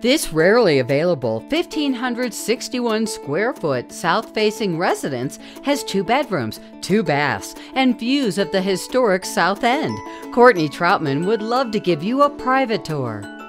This rarely available 1,561 square foot south-facing residence has 2 bedrooms, 2 baths, and views of the historic South End. Courtney Trautman would love to give you a private tour.